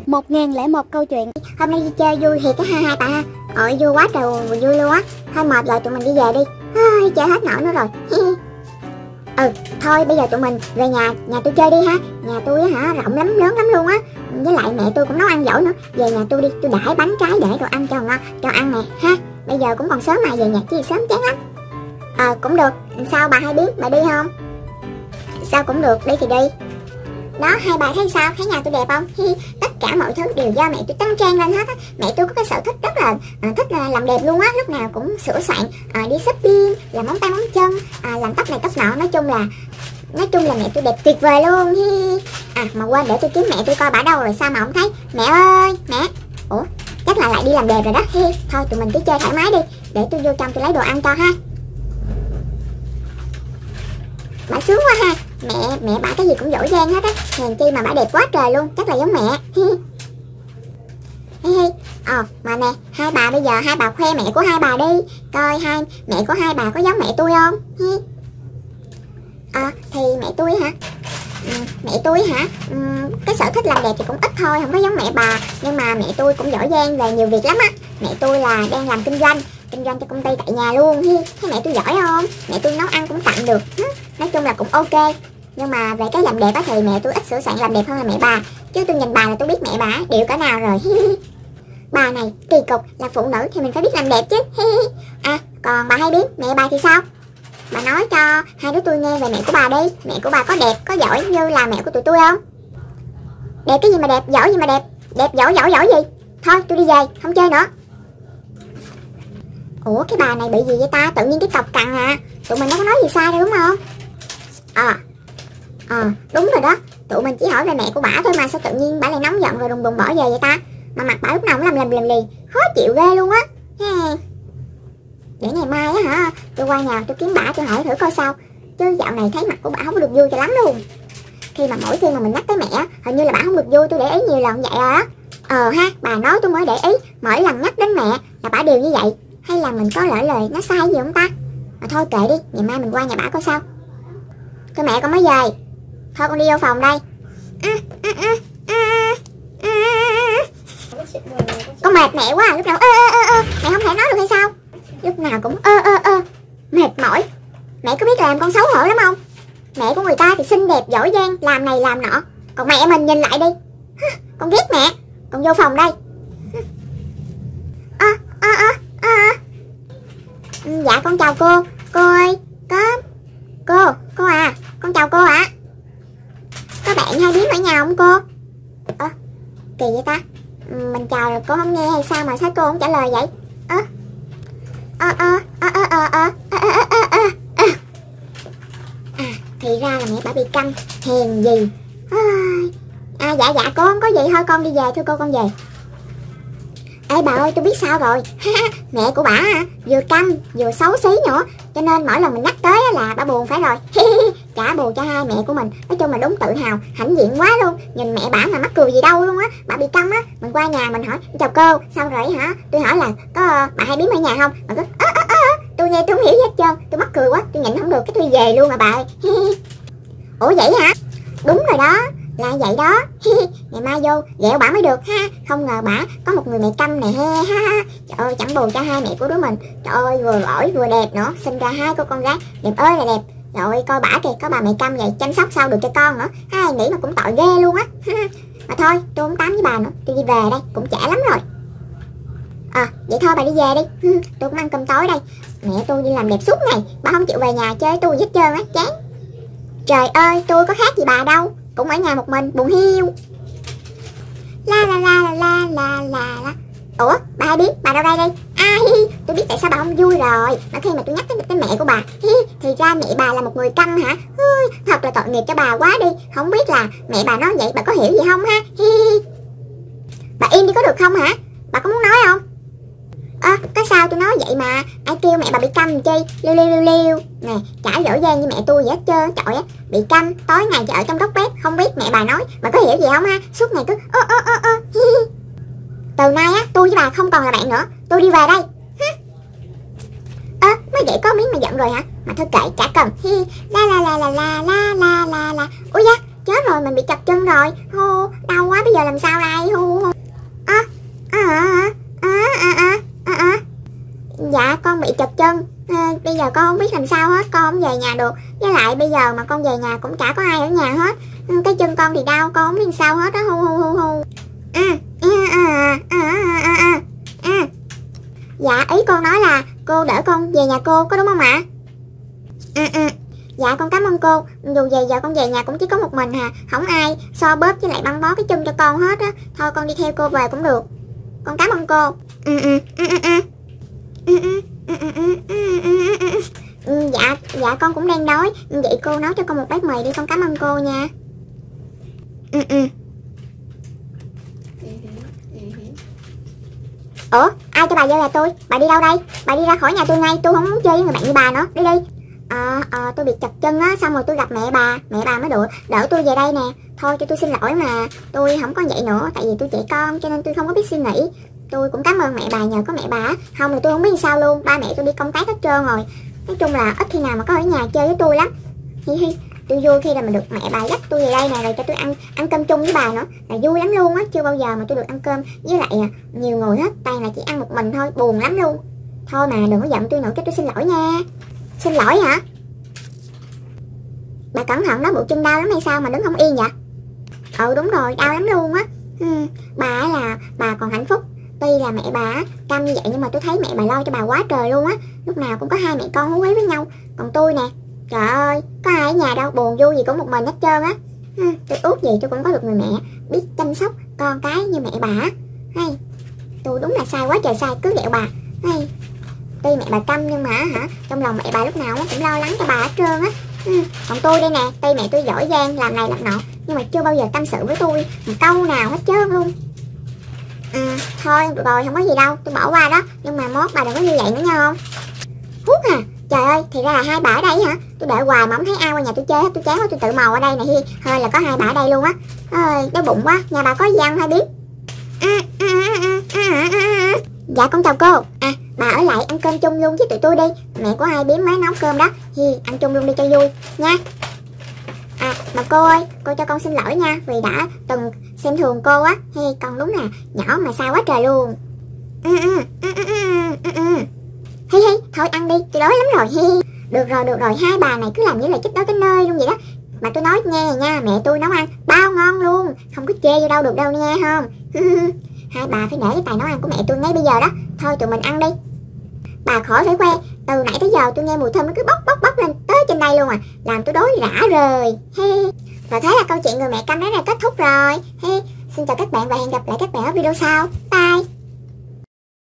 1001 câu chuyện. Hôm nay đi chơi vui thiệt cái hai bà. Ôi vui quá trời vui luôn á. Thôi mệt rồi tụi mình đi về đi. Chơi hết nổi nữa rồi. Thôi bây giờ tụi mình về nhà tôi chơi đi ha. Nhà tôi á rộng lắm, lớn lắm luôn á. Với lại mẹ tôi cũng nấu ăn giỏi nữa. Về nhà tôi đi, tôi đãi bánh trái để đồ ăn cho ngon, cho ăn nè ha. Bây giờ cũng còn sớm mà về nhà chứ sớm chán lắm. Cũng được. Sao bà hay biết, bà đi không? Sao cũng được, đi thì đi. Đó, hai bà thấy sao? Thấy nhà tôi đẹp không? Tất cả mọi thứ đều do mẹ tôi tăng trang lên hết á. Mẹ tôi có cái sở thích rất là thích làm đẹp luôn á. Lúc nào cũng sửa soạn, đi shopping, làm móng tay móng chân, làm tóc này tóc nọ. Nói chung là mẹ tôi đẹp tuyệt vời luôn. Mà quên, để tôi kiếm mẹ tôi coi bả đâu rồi sao mà không thấy. Mẹ ơi, mẹ. Ủa, chắc là lại đi làm đẹp rồi đó. Thôi tụi mình cứ chơi thoải mái đi. Để tôi vô trong tôi lấy đồ ăn cho ha. Bả sướng quá ha. Mẹ bả cái gì cũng giỏi giang hết á. Hèn chi mà bả đẹp quá trời luôn. Chắc là giống mẹ. Mà nè, hai bà bây giờ hai bà khoe mẹ của hai bà đi. Coi mẹ của hai bà có giống mẹ tôi không? Thì mẹ tôi hả? Mẹ tôi hả? Cái sở thích làm đẹp thì cũng ít thôi, không có giống mẹ bà. Nhưng mà mẹ tôi cũng giỏi giang về nhiều việc lắm á. Mẹ tôi là đang làm kinh doanh cho công ty tại nhà luôn. Thấy mẹ tôi giỏi không? Mẹ tôi nấu ăn cũng tạm được. Nói chung là cũng ok. Nhưng mà về cái làm đẹp á thì mẹ tôi ít sửa soạn làm đẹp hơn là mẹ bà. Chứ tôi nhìn bà là tôi biết mẹ bà điệu cả nào rồi. Bà này kỳ cục, là phụ nữ thì mình phải biết làm đẹp chứ. Còn bà hay biết mẹ bà thì sao? Bà nói cho hai đứa tôi nghe về mẹ của bà đi. Mẹ của bà có đẹp, có giỏi như là mẹ của tụi tôi không? Đẹp cái gì mà đẹp, giỏi gì mà đẹp. Đẹp giỏi gì. Thôi tôi đi về, không chơi nữa. Ủa cái bà này bị gì vậy ta? Tự nhiên cái cọc cằn à. Tụi mình đâu có nói gì sai đâu đúng không? Đúng rồi đó. Tụi mình chỉ hỏi về mẹ của bả thôi mà sao tự nhiên bả lại nóng giận rồi đùng đùng bỏ về vậy ta? Mà mặt bả lúc nào cũng làm lì. Khó chịu ghê luôn á. Để ngày mai á hả, tôi qua nhà tôi kiếm bả tôi hỏi thử coi sao. Chứ dạo này thấy mặt của bả không có được vui cho lắm luôn. Mỗi khi mà mình nhắc tới mẹ, hình như là bả không được vui, tôi để ý nhiều lần vậy rồi á. Bà nói tôi mới để ý. Mỗi lần nhắc đến mẹ là bả đều như vậy. Hay là mình có lỡ lời nó sai gì không ta? Thôi kệ đi, ngày mai mình qua nhà bả coi sao. Thôi mẹ con mới về. Thôi con đi vô phòng đây. Con mệt mẹ quá. Lúc nào mẹ không thể nói được hay sao? Lúc nào cũng mệt mỏi. Mẹ có biết làm con xấu hổ lắm không? Mẹ của người ta thì xinh đẹp giỏi giang, làm này làm nọ. Còn mẹ mình nhìn lại đi. Con ghét mẹ. Con vô phòng đây. Dạ con chào cô. Cô ơi, cô à, con chào cô ạ. Có bạn hay biết ở nhà không cô? Kỳ vậy ta. Mình chào rồi cô không nghe hay sao mà sao cô không trả lời vậy? Thì ra là mẹ bà bị câm. Hèn gì. Dạ cô không có gì, thôi con đi về, thôi cô con về. Ê bà ơi, tôi biết sao rồi. Mẹ của bả vừa câm vừa xấu xí nữa, cho nên mỗi lần mình nhắc tới là bà buồn phải rồi. Trả bù cho hai mẹ của mình. Nói chung là đúng tự hào, hãnh diện quá luôn. Nhìn mẹ bả mà mắc cười gì đâu luôn á. Bà bị câm á, mình qua nhà mình hỏi chào cô, xong rồi hả, tôi hỏi là có bà hay biến ở nhà không, bà cứ tôi nghe tôi không hiểu gì hết trơn. Tôi mắc cười quá, tôi nhịn không được cái tôi về luôn à bà ơi. Ủa vậy hả? Đúng rồi đó, là vậy đó. Ngày mai vô ghẹo bả mới được ha. Không ngờ bả có một người mẹ câm này ha. Trời ơi, chẳng buồn cho hai mẹ của đứa mình. Trời ơi, vừa ổi vừa đẹp nữa. Sinh ra hai cô con gái đẹp ơi là đẹp. Rồi coi bả kìa, có bà mẹ câm vậy chăm sóc sao được cho con nữa. Nghĩ mà cũng tội ghê luôn á. Mà thôi tôi không tám với bà nữa, tôi đi về đây, cũng trễ lắm rồi. Vậy thôi bà đi về đi. Tôi cũng ăn cơm tối đây. Mẹ tôi đi làm đẹp suốt ngày, bà không chịu về nhà chơi tôi hết trơn á, chán. Trời ơi, tôi có khác gì bà đâu, cũng ở nhà một mình buồn hiu. La. Ủa bà hay biết, bà đâu đây đi. Tôi biết tại sao bà không vui rồi. Mà khi mà tôi nhắc tới mẹ của bà, thì ra mẹ bà là một người câm hả? Thật là tội nghiệp cho bà quá đi. Không biết là mẹ bà nói vậy bà có hiểu gì không ha? Bà im đi có được không hả? Bà có muốn nói không? Có sao tôi nói vậy mà. Ai kêu mẹ bà bị câm chi? Liêu nè, chả giỏi giang như mẹ tôi vậy hết trơn. Trời á, bị câm, tối ngày chỉ ở trong góc bếp. Không biết mẹ bà nói, bà có hiểu gì không ha? Suốt ngày cứ Từ nay á, tôi với bà không còn là bạn nữa. Tôi đi về đây. Mới để có miếng mà giận rồi hả? Mà thôi kệ, chả cần. La. Ủa da, chết rồi, mình bị chật chân rồi. Hô, đau quá, bây giờ làm sao đây? Hô. Dạ con bị chật chân. Bây giờ con không biết làm sao hết, con không về nhà được. Với lại bây giờ mà con về nhà cũng chả có ai ở nhà hết. Cái chân con thì đau, con không biết làm sao hết á. Hu. Dạ ý con nói là cô đỡ con về nhà cô, có đúng không ạ? Dạ con cảm ơn cô. Dù về giờ con về nhà cũng chỉ có một mình hà, không ai so bóp với lại băng bó cái chân cho con hết á. Thôi con đi theo cô về cũng được. Con cảm ơn cô. Dạ con cũng đang đói. Vậy cô nấu cho con một bát mì đi, con cảm ơn cô nha. Ủa, ai cho bà vô nhà tôi? Bà đi đâu đây? Bà đi ra khỏi nhà tôi ngay, tôi không muốn chơi với người bạn như bà nữa, đi đi. Tôi bị chật chân á, xong rồi tôi gặp mẹ bà mới đỡ tôi về đây nè. Thôi cho tôi xin lỗi mà, tôi không có vậy nữa, tại vì tôi trẻ con cho nên tôi không có biết suy nghĩ. Tôi cũng cảm ơn mẹ bà, nhờ có mẹ bà, không là tôi không biết sao luôn, ba mẹ tôi đi công tác hết trơn rồi. Nói chung là ít khi nào mà có ở nhà chơi với tôi lắm. Tôi vui khi là mình được mẹ bà dắt tôi về đây nè, rồi cho tôi ăn cơm chung với bà nữa, là vui lắm luôn á. Chưa bao giờ mà tôi được ăn cơm với lại nhiều người hết, toàn là chỉ ăn một mình thôi, buồn lắm luôn. Thôi mà đừng có giận tôi nữa, cho tôi xin lỗi nha. Xin lỗi hả? Bà cẩn thận đó, bộ chân đau lắm hay sao mà đứng không yên vậy? Đúng rồi, đau lắm luôn á. Bà là bà còn hạnh phúc. Tuy là mẹ bà câm như vậy nhưng mà tôi thấy mẹ bà lo cho bà quá trời luôn á. Lúc nào cũng có hai mẹ con hú hí với nhau. Còn tôi nè, trời ơi, có ai ở nhà đâu, buồn vui gì cũng một mình hết trơn á. Tôi ước gì tôi cũng có được người mẹ biết chăm sóc con cái như mẹ bà. Tôi đúng là sai quá trời sai, cứ ghẹo bà. Tuy mẹ bà câm nhưng mà trong lòng mẹ bà lúc nào cũng lo lắng cho bà hết trơn á. Còn tôi đây nè, tuy mẹ tôi giỏi giang làm này làm nọ nhưng mà chưa bao giờ tâm sự với tôi một câu nào hết trơn luôn. Thôi được rồi, không có gì đâu, tôi bỏ qua đó. Nhưng mà mốt bà đừng có như vậy nữa nha không? Hút à, trời ơi, thì ra là hai bà ở đây hả? Tôi đợi hoài mà không thấy ai qua nhà tôi chơi hết, tôi chán quá, tôi tự mò ở đây nè. Hơi là có hai bà ở đây luôn á. Ơi, đói bụng quá, nhà bà có gì ăn hay biết? Dạ con chào cô. Bà ở lại ăn cơm chung luôn với tụi tôi đi. Mẹ của hai biếm mới nấu cơm đó. Ăn chung luôn đi cho vui nha. Mà cô ơi, cô cho con xin lỗi nha, vì đã từng xem thường cô á. Con đúng là nhỏ mà sao quá trời luôn. Thôi ăn đi, tôi đói lắm rồi. Được rồi, hai bà này cứ làm như là chết đói cái nơi luôn vậy đó. Mà tôi nói nghe nha, mẹ tôi nấu ăn bao ngon luôn, không có chê vô đâu được đâu nghe không? Hai bà phải để cái tài nấu ăn của mẹ tôi ngay bây giờ đó. Thôi tụi mình ăn đi. Bà khỏi phải khoe, từ nãy tới giờ tôi nghe mùi thơm nó cứ bốc lên tới trên đây luôn à, làm tôi đói rã rời. Và thế là câu chuyện người mẹ câm đến đây kết thúc rồi. Xin chào các bạn và hẹn gặp lại các bạn ở video sau. Bye.